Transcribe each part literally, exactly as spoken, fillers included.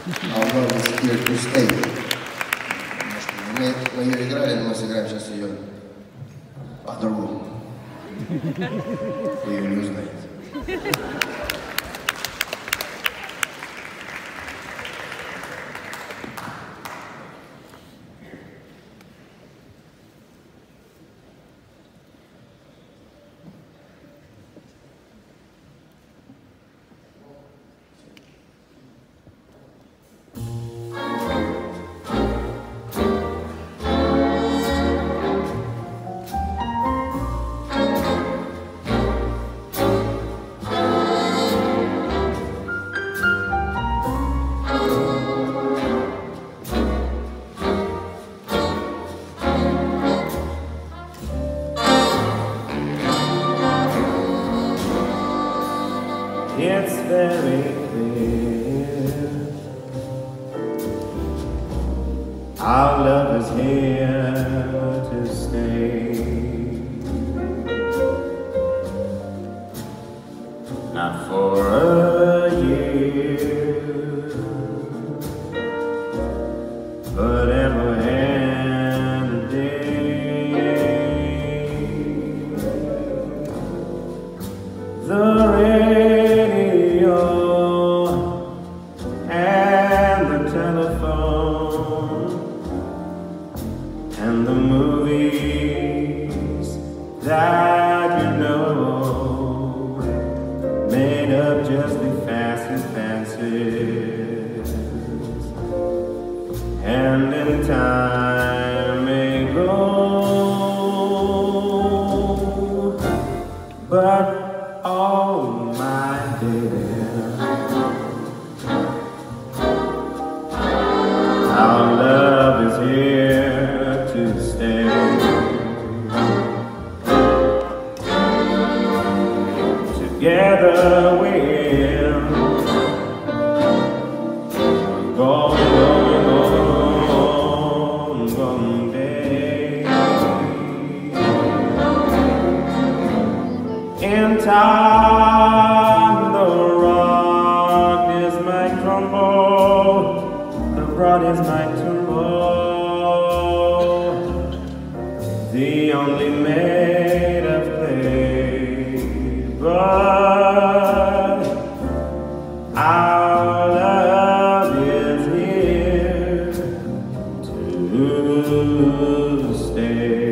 А у нас here to stay. Мы, мы ее играли, но мы сыграем сейчас ее по-другому. Вы ее не узнаете. It's very clear our love is here to stay. Not for a year, but ever and a day. The that you know made up just the fastest fancies, and in time may go, but oh my dear, our love is here to stay. Together we'll go, go, go, go day. In time the rock is my crumble, the rod is my tumble, the only made of clay, but our love is here to stay.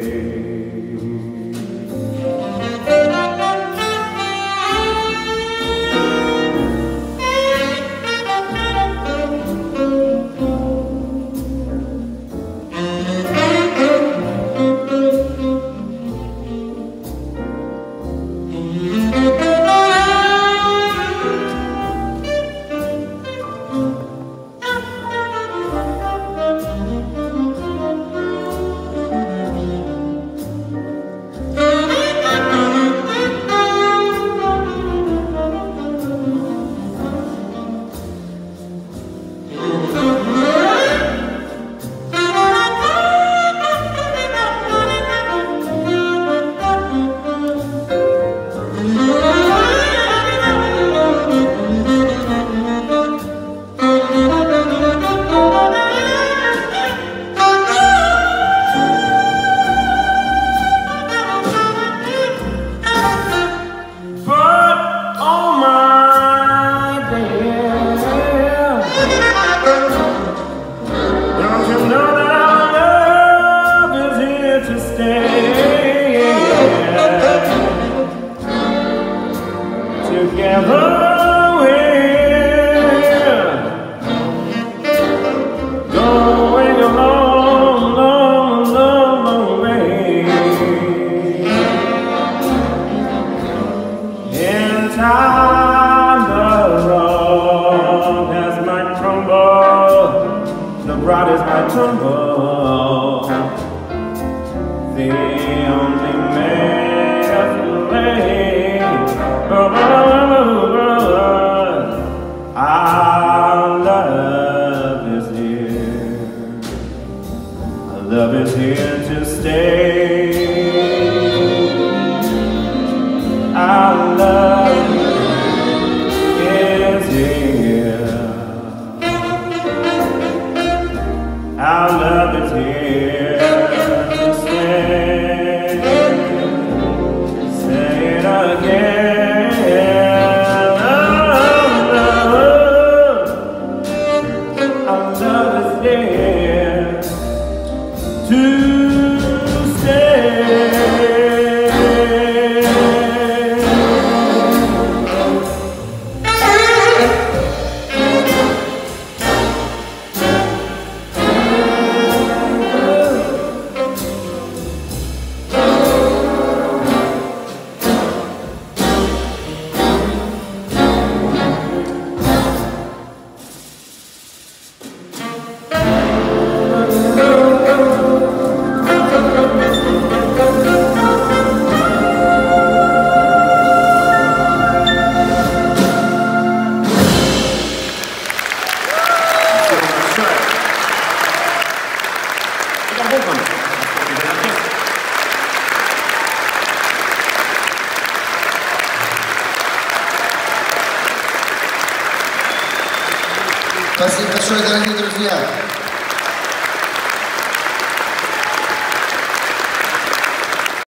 Спасибо большое, дорогие друзья.